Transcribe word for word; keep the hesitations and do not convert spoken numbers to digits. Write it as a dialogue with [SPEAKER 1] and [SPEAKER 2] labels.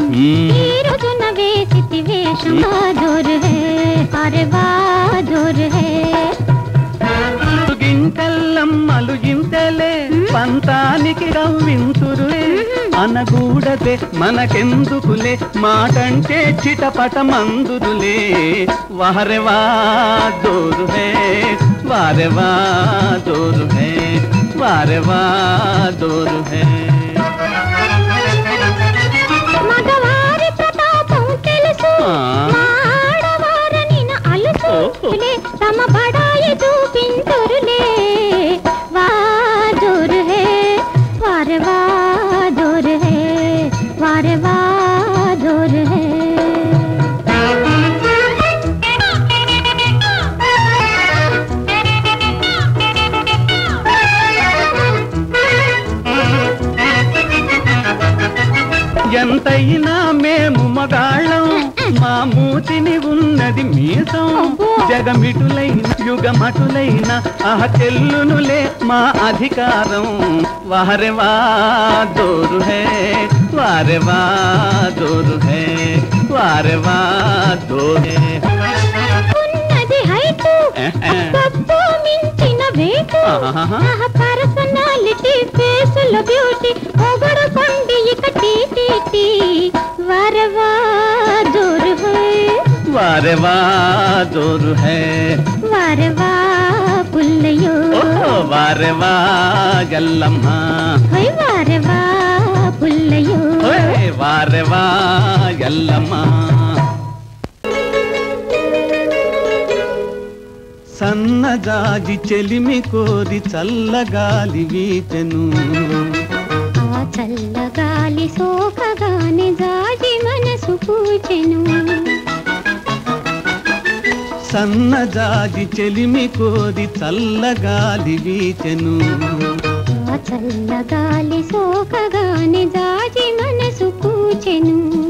[SPEAKER 1] ఈ రోజున వేసితి వేషం బహదూర్ హే అరే బహదూర్ హే
[SPEAKER 2] గింటెల్లమ్మలు ఇంతలే పంతానికి గవ్వింతురులే అనగూడదే మనకెందుకులే మాటంటే చిటపట మందురులే వారే బహదూర్ హే వారే బహదూర్ హే వారే బహదూర్ హే
[SPEAKER 1] మగవారి ప్రతాపం తెలుసు ఆడవారని అలుసు తమ బడాయి చూపింతురులే బహదూర్ హే వారే బహదూర్ హే వారే బహదూర్ హే
[SPEAKER 2] ఎంతైనా మేము మగాళ్ళం మా మూతిని ఉన్నది మీసం జగమిటులైన యుగమటులైన ఆహ చెల్లునులే మా అధికారం వారే బహదూర్ హే వారే బహదూర్ హే వారే బహదూర్ హే
[SPEAKER 1] ఉన్నది హైటు కప్పు మించిన వేటు పర్సనాలిటీ ఫేసులో బ్యూటీ పొగడు కొండి ఇక టీ వారే బహదూర్ హే
[SPEAKER 2] వారే బహదూర్ హే
[SPEAKER 1] వారే బా పుల్లయ్యో
[SPEAKER 2] వారే బహల్లమ్మ
[SPEAKER 1] వారే బా పుల్లయ్యో
[SPEAKER 2] వారే బహల్లమ్మ సన్నజాజి చెలిమి కోరి చల్లగాలి వీచెను
[SPEAKER 1] ఆ చల్లగాలి సోకగానే జాజి మనసు పూచెను
[SPEAKER 2] సన్నజాజి చెలిమి కోరి చల్లగాలి వీచెను
[SPEAKER 1] ఆ చల్లగాలి సోకగానే జాజి మనసు పూచెను